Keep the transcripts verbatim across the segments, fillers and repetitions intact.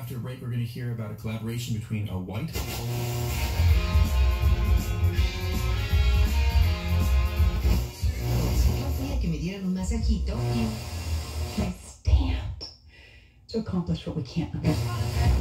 after break, we're going to hear about a collaboration between a white... que me dieran un masajito. I stand to accomplish what we can't understand.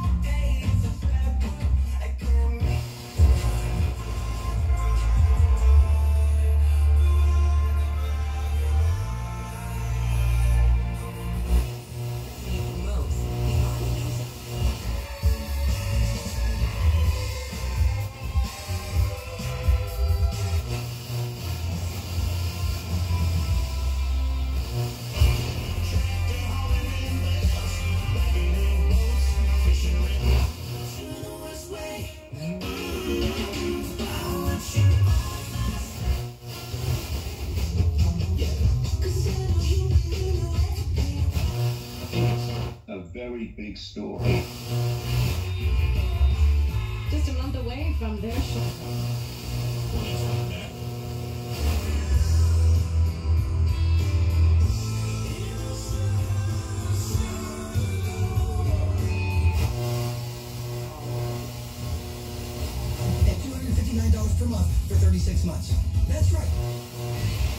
A very big story. Just a month away from their show. At two hundred fifty-nine dollars per month for thirty-six months. That's right.